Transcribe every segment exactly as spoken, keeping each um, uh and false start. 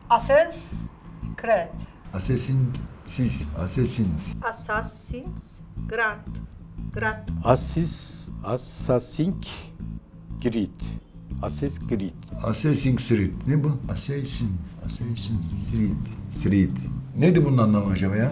Assassin's Creed. Assassin, siz, Assassins. Assassin's Grand. Grand. Assis, Assassin's Creed. Assassin's Creed. Assassin's Creed. Ne bu? Assassin, Assassin's Creed. Street. Neydi bunun anlamı acaba ya?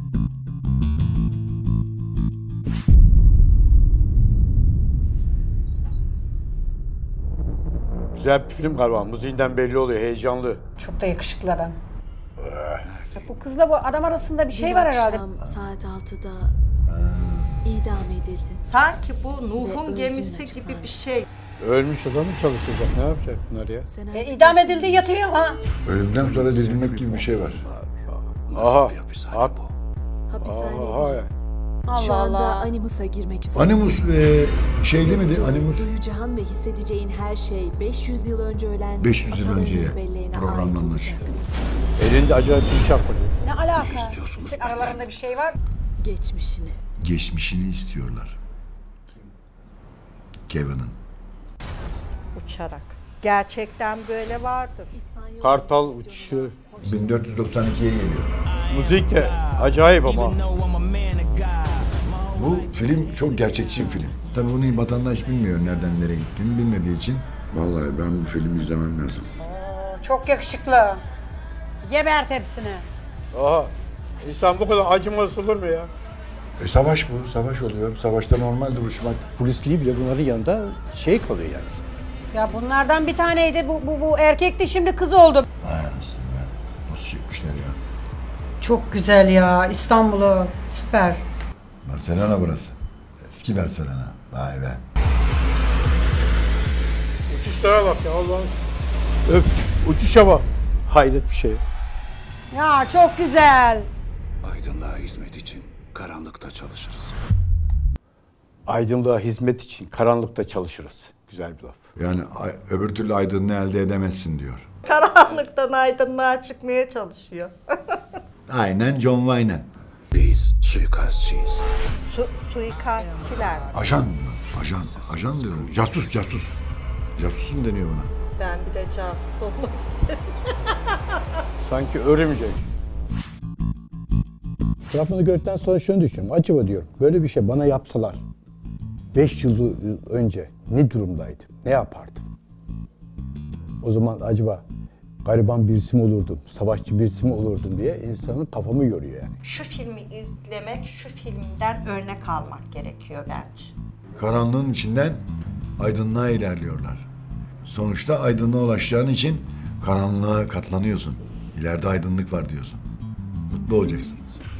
Güzel bir film galiba. Müziğinden belli oluyor. Heyecanlı. Çok da yakışıklı adam. Ya bu kızla bu adam arasında bir şey Dün var herhalde. akşam saat altıda idam edildin. Sanki bu Ve Nuh'un öldüğün gemisi açıklandı. gibi bir şey. Ölmüş adam mı çalışacak? Ne yapacak bunlar ya? Sen E, artık idam yaşın edildi yatıyor ha. Ölümden sonra dirilmek gibi bir şey var. Aha. Hak. hapishanede. Aha. ya. Şu Allah anda Allah. Animus'a girmek üzere. Animus e, şeyli miydi? Göreceğin, Animus duyacağın ve hissedeceğin her şey beş yüz yıl önce ölen beş yüz yıl atalarının önceye belleğine ait programlanmış. olacak. Elinde acayip bir çak var. Ne alaka? İşte aralarında bir şey var. Geçmişini. Geçmişini istiyorlar. Kevin'in. Uçarak. Gerçekten böyle vardır. İspanyol Kartal versiyonu. uçuşu. bin dört yüz doksan ikiye geliyor. Müzik de acayip ama. Bu film çok gerçekçi bir film. Tabii bunu vatandaş bilmiyor nereden nereye gittiğini bilmediği için. Vallahi ben bu filmi izlemem lazım. Oo, çok yakışıklı. Gebert hepsini. Aha. İnsan bu kadar acımasız olur mu ya? E savaş bu, savaş oluyor. Savaşta normal duruşmak. Polisliği bile bunların yanında şey kalıyor yani. Ya bunlardan bir taneydi. Bu, bu, bu erkekti, şimdi kız oldu. Ay anasını be. Nasıl çekmişler ya? Çok güzel ya. İstanbul'u. Süper. Barcelona burası. Eski Barcelona. Vay be. Uçuşlara bak ya Allah'ım. Öf. Uçuşa bak. Hayret bir şey. Ya çok güzel. Aydınlığa hizmet için karanlıkta çalışırız. Aydınlığa hizmet için karanlıkta çalışırız. Güzel bir laf. Yani ay- öbür türlü aydınlığı elde edemezsin diyor. Karanlıktan aydınlığa çıkmaya çalışıyor. Aynen John Wayne. Biz suikastçıyız. Su, suikastçiler. Ajan mı? Ajan. Ajan diyor. Casus, casus. Casus mu deniyor buna? Ben bir de casus olmak isterim. Sanki örümcek. Fragmanı gördükten sonra şunu düşünüyorum. Acaba diyorum böyle bir şey bana yapsalar beş yıl önce ne durumdaydım? Ne yapardım? O zaman acaba gariban birisi mi olurdum? Savaşçı birisi mi olurdum diye insanın kafamı yoruyor yani. Şu filmi izlemek, şu filmden örnek almak gerekiyor bence. Karanlığın içinden aydınlığa ilerliyorlar. Sonuçta aydınlığa ulaşacağın için karanlığa katlanıyorsun. İleride aydınlık var diyorsun. Mutlu olacaksın.